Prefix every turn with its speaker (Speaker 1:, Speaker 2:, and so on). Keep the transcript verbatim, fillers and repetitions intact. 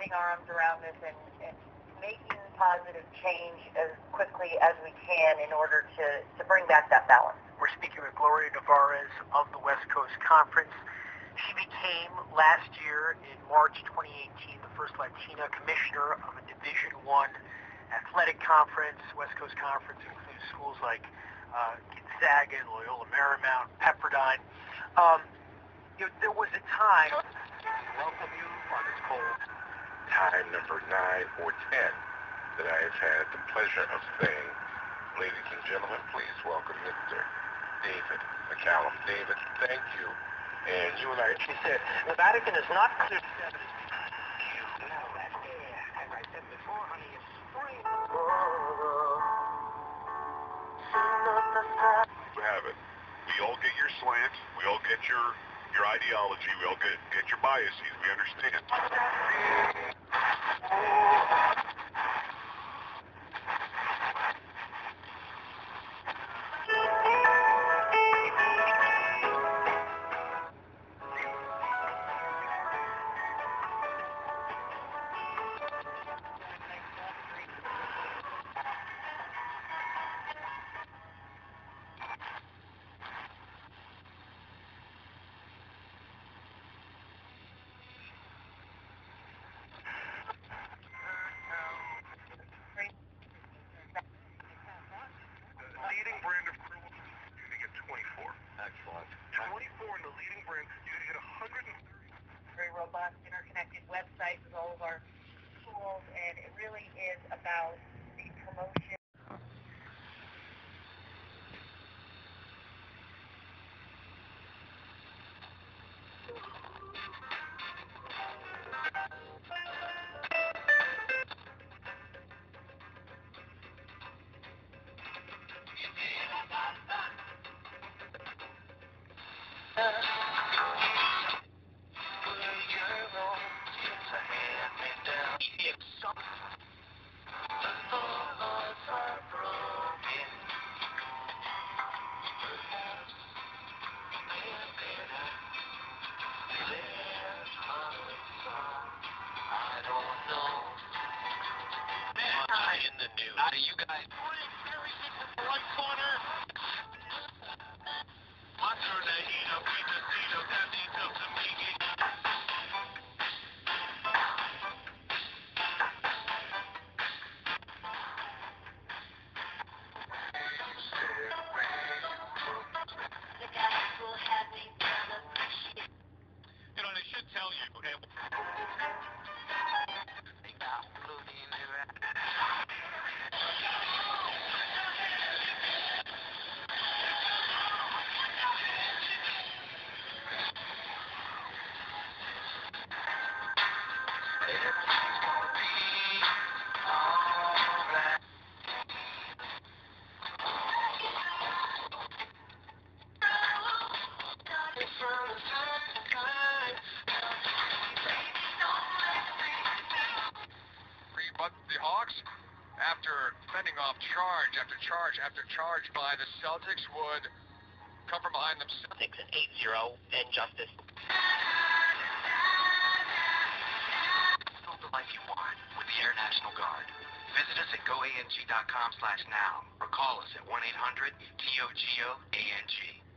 Speaker 1: getting our arms around this and, and making positive change as quickly as we can in order to, to bring back that balance.
Speaker 2: We're speaking with Gloria Nevarez of the West Coast Conference. She became last year in March twenty eighteen the first Latina commissioner of a Division One athletic conference. West Coast Conference includes schools like uh, Gonzaga, Loyola Marymount, Pepperdine. Um, you know, there was a time. Welcome you on this cold.
Speaker 3: Time number nine or ten that I have had the pleasure of saying, ladies and gentlemen, please welcome Mister David McCallum. David, thank you. And you and I,
Speaker 2: She said, the Vatican is not clear. You know that air, as I said before, honey, is spring.
Speaker 3: you have it. We all get your slant. We all get your your ideology. We all get get your biases. We understand. Leading brand of Cruel, you can get twenty-four.
Speaker 2: Excellent.
Speaker 3: twenty-four in the leading brand, you can get one hundred thirty.
Speaker 1: Very robust, interconnected website with all of our tools, and it really is about the promotion.
Speaker 4: In the news. How do you guys? Right corner. Maturneino, Pizzacito, Tantito, Tamiki. You know, they should tell you. But the Hawks, after fending off charge after charge after charge by the Celtics, would come from behind themselves.
Speaker 2: Celtics at eight zero, injustice.
Speaker 4: Build the life you want with the Air National Guard. Visit us at go A N G dot com slash now or call us at one eight hundred T O G O A N G.